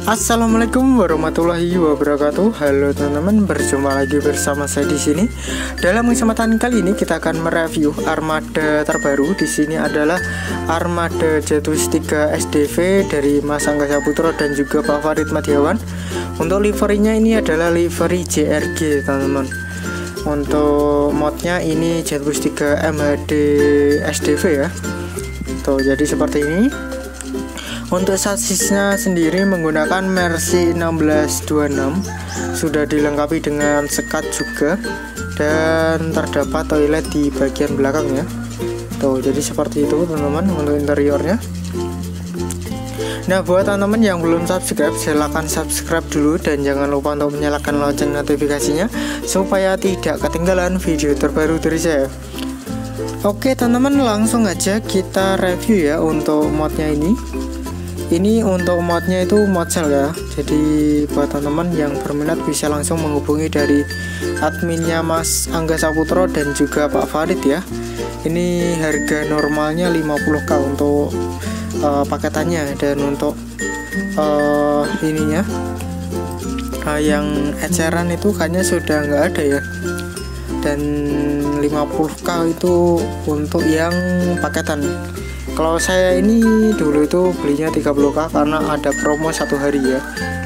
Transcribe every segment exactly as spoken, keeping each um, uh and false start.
Assalamualaikum warahmatullahi wabarakatuh. Halo teman-teman, berjumpa lagi bersama saya di sini. Dalam kesempatan kali ini kita akan mereview armada terbaru. Di sini adalah armada Jet Wish tiga S D V dari Mas Angga Saputro dan juga Pak Farid Madiawan. Untuk liverinya ini adalah livery J R G, teman-teman. Untuk modnya ini Jet Wish tiga M H D S D V ya. Tuh, jadi seperti ini. Untuk sasisnya sendiri menggunakan Mercy enam belas dua puluh enam, sudah dilengkapi dengan sekat juga, dan terdapat toilet di bagian belakangnya. Tuh, jadi seperti itu teman-teman untuk interiornya. Nah, buat teman-teman yang belum subscribe, silahkan subscribe dulu dan jangan lupa untuk menyalakan lonceng notifikasinya supaya tidak ketinggalan video terbaru dari saya. Oke teman-teman, langsung aja kita review ya untuk modnya ini. Ini untuk modnya itu mod sale ya. Jadi buat teman-teman yang berminat bisa langsung menghubungi dari adminnya Mas Angga Saputro dan juga Pak Farid ya. Ini harga normalnya lima puluh ribu untuk uh, paketannya, dan untuk uh, ininya uh, yang eceran itu kayaknya sudah nggak ada ya. Dan lima puluh ribu itu untuk yang paketan. Kalau saya ini dulu itu belinya tiga puluh ribu karena ada promo satu hari ya.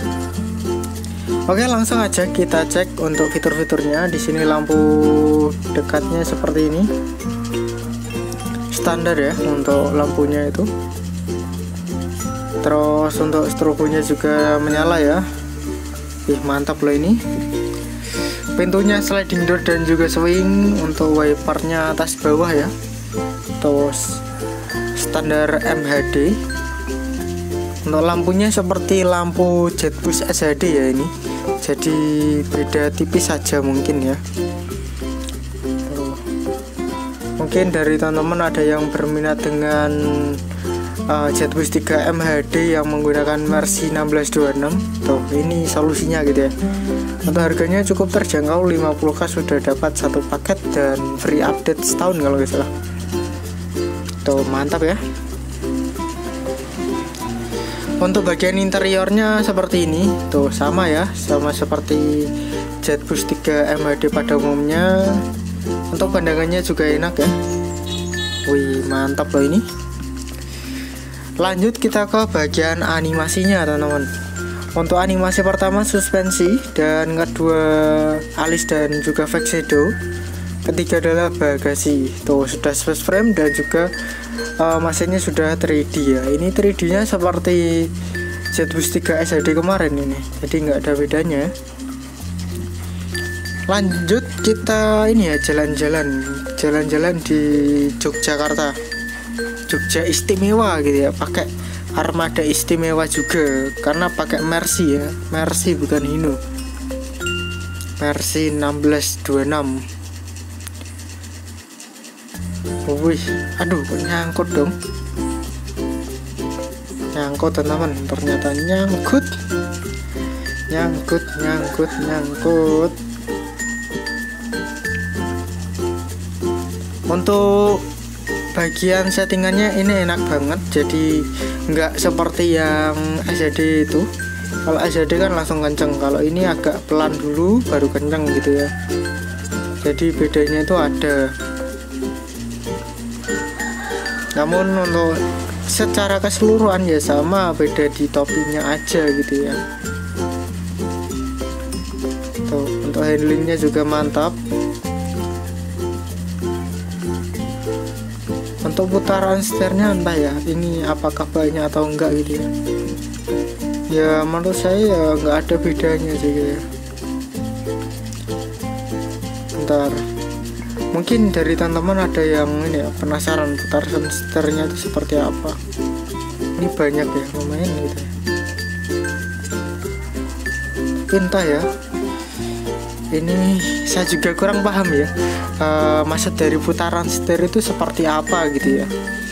Oke, langsung aja kita cek untuk fitur-fiturnya. Di sini lampu dekatnya seperti ini. Standar ya untuk lampunya itu. Terus untuk strobonya juga menyala ya. Ih, mantap loh ini. Pintunya sliding door dan juga swing. Untuk wipernya atas bawah ya. Terus standar M H D. Untuk lampunya seperti lampu Jet Wish S H D ya ini. Jadi beda tipis saja mungkin ya. Tuh. Mungkin dari teman-teman ada yang berminat dengan uh, Jet Wish tiga M H D yang menggunakan Mercy enam belas dua puluh enam. Tuh, ini solusinya gitu ya. Untuk harganya cukup terjangkau, lima puluh ribu sudah dapat satu paket dan free update setahun kalau nggak salah. Tuh, mantap ya. Untuk bagian interiornya seperti ini. Tuh, sama ya, sama seperti Jet Wish tiga M H D pada umumnya. Untuk pandangannya juga enak ya. Wih, mantap loh ini. Lanjut kita ke bagian animasinya teman-teman. Untuk animasi pertama suspensi, dan kedua alis dan juga fake shadow. Ketiga adalah bagasi. Tuh, sudah space frame dan juga uh, mesinnya sudah tiga D ya. Ini tiga D nya seperti Jet Wish tiga S H D kemarin ini, jadi nggak ada bedanya. Lanjut kita ini ya, jalan-jalan jalan-jalan di Yogyakarta, Jogja istimewa gitu ya. Pakai armada istimewa juga karena pakai Mercy ya. Mercy bukan Hino. Mercy enam belas dua puluh enam. Wih, aduh, kok nyangkut dong. Nyangkut teman-teman, ternyata nyangkut. Nyangkut, nyangkut, nyangkut. Untuk bagian settingannya ini enak banget. Jadi nggak seperti yang S H D itu. Kalau S H D kan langsung kenceng, kalau ini agak pelan dulu baru kenceng gitu ya. Jadi bedanya itu ada. Namun untuk secara keseluruhan ya sama, beda di topinya aja gitu ya. Tuh, untuk handlingnya juga mantap. Untuk putaran setirnya entah ya, ini apakah banyak atau enggak gitu ya. Ya menurut saya ya nggak ada bedanya sih gitu ya. Bentar. Mungkin dari teman-teman ada yang ini ya, penasaran putaran setirnya itu seperti apa. Ini banyak ya, lumayan gitu ya. Entah ya. Ini saya juga kurang paham ya. E, maksud dari putaran setir itu seperti apa gitu ya.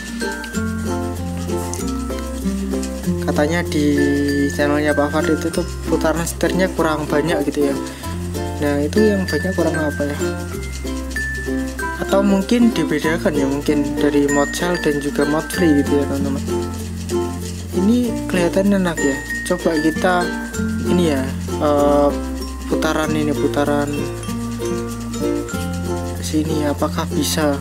Katanya di channelnya Pak Farid itu tuh putaran setirnya kurang banyak gitu ya. Nah, itu yang banyak kurang apa ya? Atau mungkin dibedakan ya, mungkin dari mod sale dan juga mod free gitu ya teman-teman. Ini kelihatan enak ya. coba kita ini ya, uh, putaran ini putaran sini apakah bisa,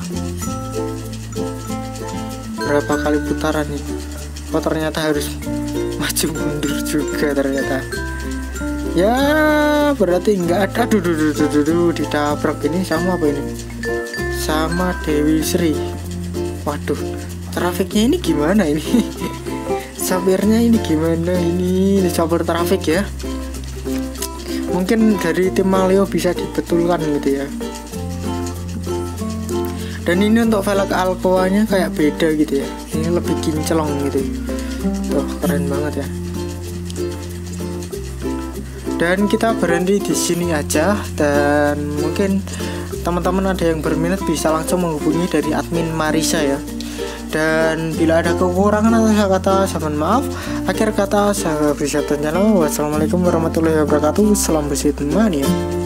berapa kali putaran ini. Oh ternyata harus maju mundur juga ternyata ya, berarti enggak ada. Aduh, duh, duh, duh, duh, ditabrak ini sama apa ini, sama Dewi Sri. Waduh, trafiknya ini gimana ini sopirnya ini gimana ini, sopir trafik ya. Mungkin dari tim Malio bisa dibetulkan gitu ya. Dan ini untuk velg Alcoa-nya kayak beda gitu ya. Ini lebih kinclong gitu. Tuh, keren banget ya. Dan kita berhenti di sini aja, dan mungkin teman-teman ada yang berminat bisa langsung menghubungi dari admin Marisa ya. Dan bila ada kekurangan atau kata saya mohon maaf. Akhir kata saya bisa tanya. Wassalamualaikum warahmatullahi wabarakatuh. Salam besit mania.